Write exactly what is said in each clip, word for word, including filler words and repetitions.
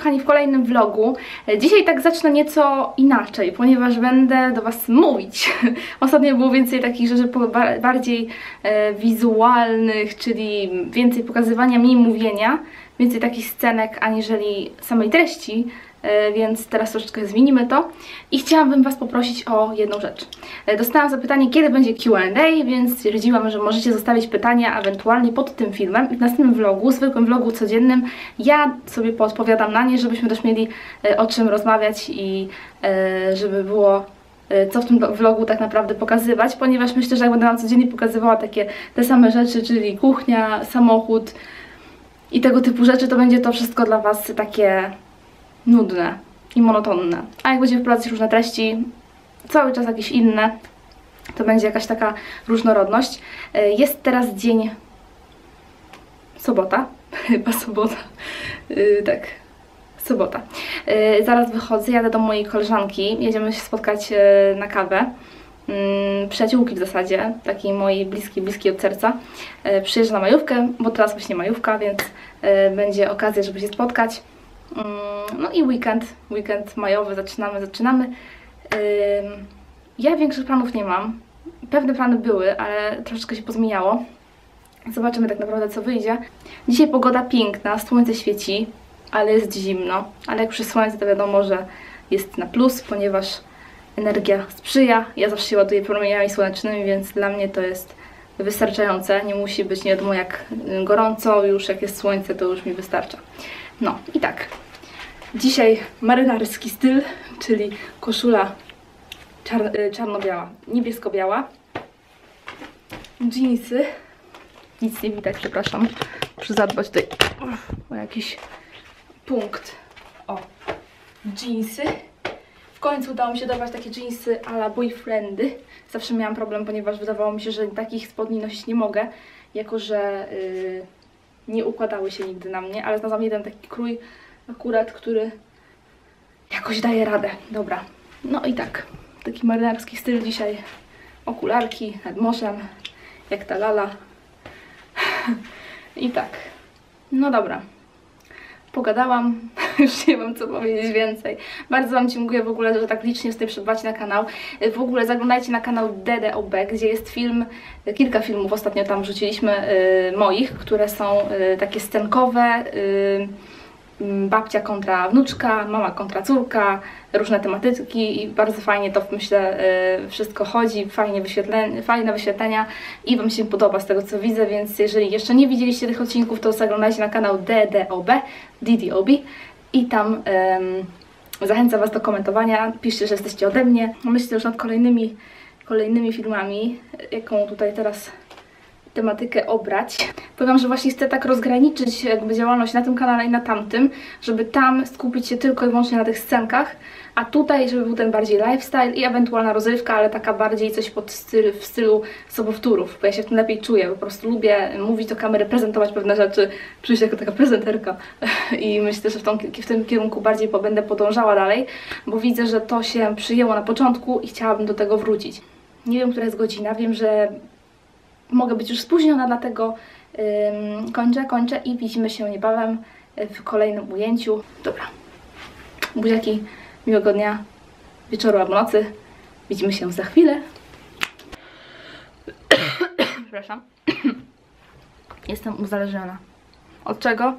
kochani, w kolejnym vlogu. Dzisiaj tak zacznę nieco inaczej, ponieważ będę do Was mówić. Ostatnio było więcej takich rzeczy bardziej e, wizualnych, czyli więcej pokazywania, mniej mówienia, więcej takich scenek aniżeli samej treści. Więc teraz troszeczkę zmienimy to i chciałabym Was poprosić o jedną rzecz. Dostałam zapytanie, kiedy będzie Q and A, więc stwierdziłam, że możecie zostawić pytania ewentualnie pod tym filmem i w następnym vlogu, zwykłym vlogu codziennym, ja sobie podpowiadam na nie, żebyśmy też mieli o czym rozmawiać i żeby było co w tym vlogu tak naprawdę pokazywać, ponieważ myślę, że jak będę Wam codziennie pokazywała takie te same rzeczy, czyli kuchnia, samochód i tego typu rzeczy, to będzie to wszystko dla Was takie nudne i monotonne. A jak będziemy wprowadzać różne treści, cały czas jakieś inne, to będzie jakaś taka różnorodność. Jest teraz dzień sobota, chyba sobota, yy, tak, sobota. Yy, zaraz wychodzę, jadę do mojej koleżanki, jedziemy się spotkać yy, na kawę. Yy, przyjaciółki w zasadzie, takiej mojej bliskiej, bliskiej od serca. Yy, przyjeżdża na majówkę, bo teraz właśnie majówka, więc yy, będzie okazja, żeby się spotkać. No i weekend, weekend majowy, zaczynamy, zaczynamy. Ja większych planów nie mam. Pewne plany były, ale troszeczkę się pozmieniało. Zobaczymy tak naprawdę, co wyjdzie. Dzisiaj pogoda piękna, słońce świeci, ale jest zimno. Ale jak przy słońcu, to wiadomo, że jest na plus, ponieważ energia sprzyja. Ja zawsze się ładuję promieniami słonecznymi, więc dla mnie to jest wystarczające. Nie musi być nie wiadomo jak gorąco, już jak jest słońce, to już mi wystarcza. No i tak, dzisiaj marynarski styl, czyli koszula czar czarno-biała, niebiesko-biała, dżinsy, nic nie widać, przepraszam, muszę zadbać tutaj o jakiś punkt, o, dżinsy. W końcu udało mi się dorwać takie dżinsy a la boyfriendy. Zawsze miałam problem, ponieważ wydawało mi się, że takich spodni nosić nie mogę, jako że yy, nie układały się nigdy na mnie, ale znalazłam jeden taki krój akurat, który jakoś daje radę. Dobra, no i tak, taki marynarski styl dzisiaj, okularki nad morzem, jak ta lala. I tak, no dobra, pogadałam, już nie mam co powiedzieć więcej. Bardzo Wam dziękuję w ogóle, że tak licznie tutaj przybywacie na kanał. W ogóle zaglądajcie na kanał D D O B, gdzie jest film, kilka filmów ostatnio tam wrzuciliśmy y, moich, które są y, takie scenkowe, y, babcia kontra wnuczka, mama kontra córka, różne tematyki i bardzo fajnie to, myślę, yy, wszystko chodzi, fajnie wyświetlenia, fajne wyświetlenia i Wam się podoba z tego, co widzę, więc jeżeli jeszcze nie widzieliście tych odcinków, to zaglądajcie na kanał D D O B, D D O B i tam yy, zachęcam Was do komentowania, piszcie, że jesteście ode mnie. Myślę już nad kolejnymi, kolejnymi filmami, jaką tutaj teraz tematykę obrać. Powiem, że właśnie chcę tak rozgraniczyć jakby działalność na tym kanale i na tamtym, żeby tam skupić się tylko i wyłącznie na tych scenkach, a tutaj, żeby był ten bardziej lifestyle i ewentualna rozrywka, ale taka bardziej coś pod styl, w stylu sobowtórów, bo ja się w tym lepiej czuję, po prostu lubię mówić do kamery, prezentować pewne rzeczy, czuję się jako taka prezenterka i myślę, że w, tą, w tym kierunku bardziej będę podążała dalej, bo widzę, że to się przyjęło na początku i chciałabym do tego wrócić. Nie wiem, która jest godzina, wiem, że mogę być już spóźniona, dlatego ym, kończę, kończę i widzimy się niebawem w kolejnym ujęciu. Dobra, buziaki, miłego dnia, wieczoru albo nocy. Widzimy się za chwilę. Przepraszam. Jestem uzależniona. Od czego?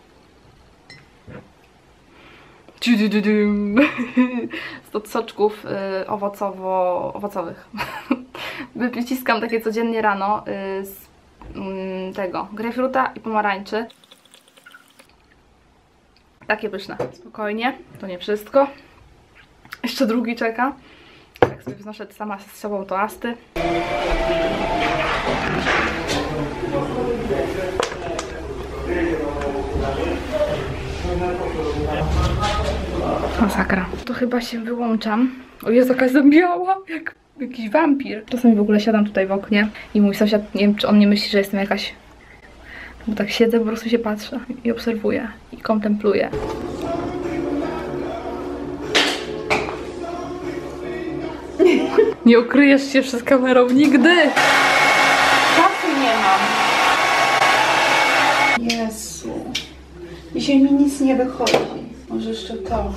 Od soczków y, owocowo-owocowych. Wyciskam takie codziennie rano y, z y, tego grejpfruta i pomarańczy. Takie pyszne. Spokojnie, to nie wszystko. Jeszcze drugi czeka. Tak sobie wznoszę sama z sobą toasty. Masakra. To chyba się wyłączam. O Jezu, jaka jestem biała, jak jakiś wampir. Czasami w ogóle siadam tutaj w oknie i mój sąsiad, nie wiem, czy on nie myśli, że jestem jakaś... Bo tak siedzę, po prostu się patrzę i obserwuję i kontempluję. Nie ukryjesz się przed kamerą nigdy! Czasu nie mam. Jezu. Dzisiaj mi nic nie wychodzi. O Może jeszcze to.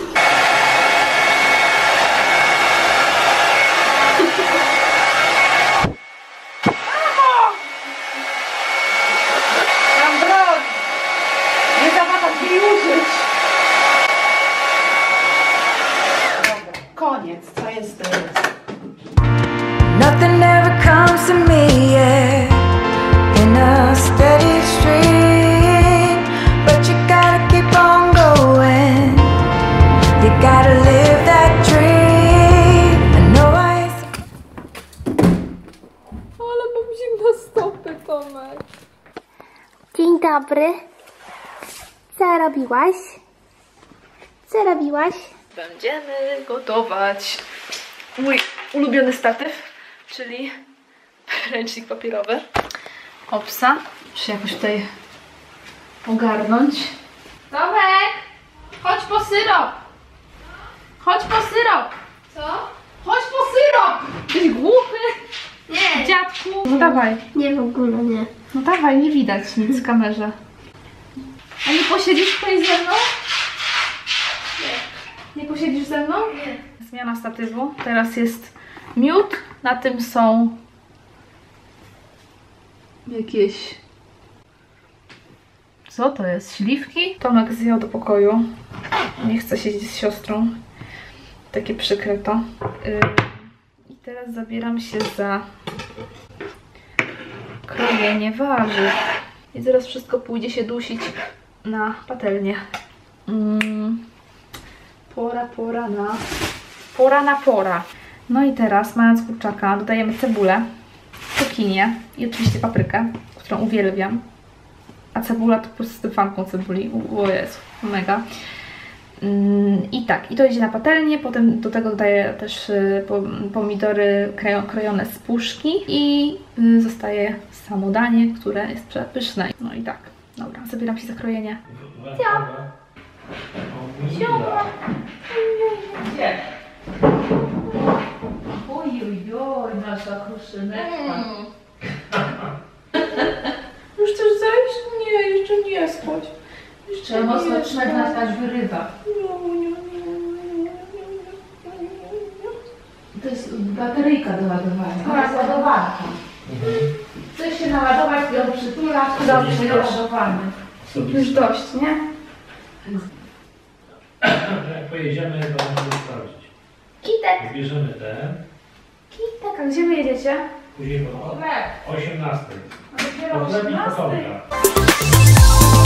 Mam broń! Nie zawahać jej użyć! Dobra, koniec. Co jest teraz? Nothing ever comes to me, yeah, in a steady stream. But you gotta keep on going. You gotta live that dream. I know I. Ale mam zimne stopy, Tomek. Dzień dobry. Co robiłaś? Co robiłaś? Będziemy gotować mój ulubiony statyw, czyli ręcznik papierowy. Opsa. Muszę jakoś tutaj ogarnąć. Tomek! Chodź po syrop! Chodź po syrop! Co? Chodź po syrop! Jesteś głuchy? Nie. Dziadku! No dawaj. Nie, w ogóle nie. No dawaj, nie widać nic w kamerze. A nie posiedzisz tutaj ze mną? Nie. Nie posiedzisz ze mną? Nie. Zmiana statywu. Teraz jest miód. Na tym są jakieś... Co to jest? Śliwki? Tomek zjadł do pokoju. Nie chce siedzieć z siostrą. Takie przykre to. Yy, I teraz zabieram się za krojenie warzyw. I zaraz wszystko pójdzie się dusić na patelnię. Mm. Pora, pora na... Pora na pora. No i teraz, mając kurczaka, dodajemy cebulę, cukinię i oczywiście paprykę, którą uwielbiam. A cebula to po prostu jestem fanką cebuli. O Jezu, mega. I tak, i to idzie na patelnię, potem do tego dodaję też pomidory krojone z puszki i zostaje samo danie, które jest przepyszne. No i tak, dobra, zabieram się za krojenie. Gdzie? Oj, oj, oj, nasza kruszyneczka. Już chcesz zejść? Nie, jeszcze nie schodź. Trzeba mocno trzymać, aż wyrywa. To jest bateryjka do ładowania. Tak, ładowarka. Chcesz się naładować, ją przytulasz, dobrze, już ładowany. Już dość, nie? Jak pojedziemy, to możemy sprawdzić. Kitek! Zbierzemy te, Kitek, a gdzie wy jedziecie? później po Chleb. osiemnastej. A dopiero Po chleb i po osiemnastej. tomka.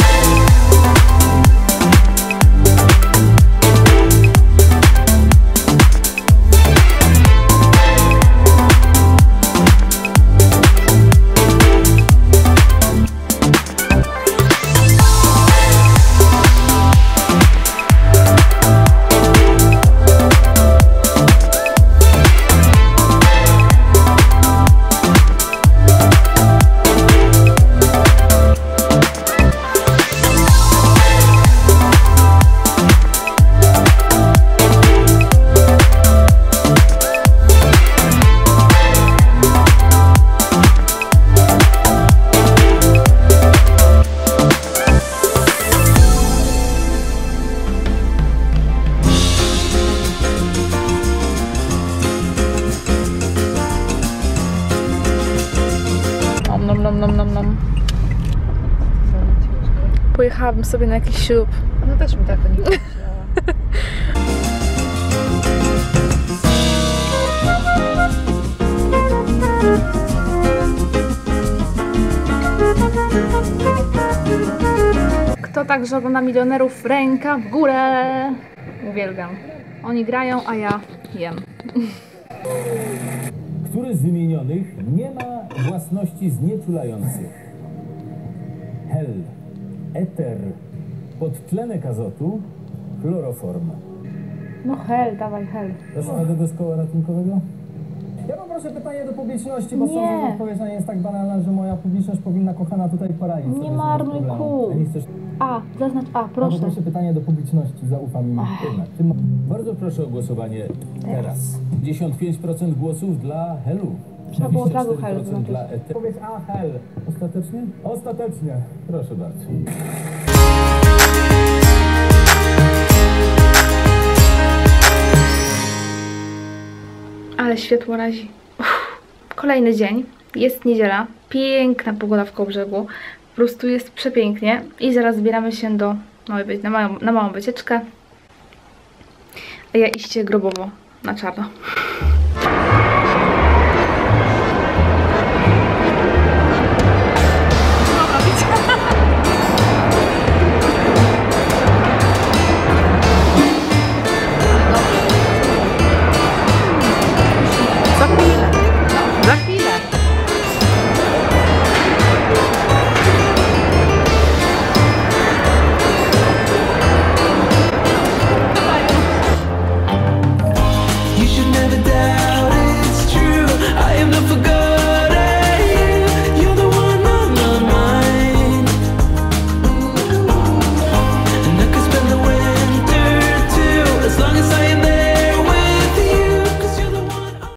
Nom, nom, nom, nom, nom. Pojechałabym sobie na jakiś ślub. No też mi tak to nie powiedziała. Kto także ogląda Milionerów, ręka w górę. Uwielbiam. Oni grają, a ja jem. Który z wymienionych nie ma własności znieczulających? Hel, eter, podtlenek azotu, chloroform. No hel, dawaj hel. Proszę radę do szkoły ratunkowego? Ja poproszę pytanie do publiczności, bo Nie. sądzę, że odpowiedź na nie jest tak banalna, że moja publiczność powinna kochana tutaj poradzić sobie Nie z tym marnuj problemem. kół. A nie chcesz... A, zaznacz A, Ja proszę. poproszę pytanie do publiczności, zaufam im jednak. Tym... Bardzo proszę o głosowanie teraz. pięćdziesiąt pięć procent głosów dla Helu. Trzeba było od razu dwadzieścia cztery procent Hel dla Eter. Powiedz A, Hel. Ostatecznie? Ostatecznie. Proszę bardzo. Ale światło razi. Uff. Kolejny dzień. Jest niedziela. Piękna pogoda w Kołbrzegu. Po prostu jest przepięknie. I zaraz zbieramy się do małej, na, małą, na małą wycieczkę. A ja iście grobowo na czarno. Za chwilę. Za chwilę. You should never doubt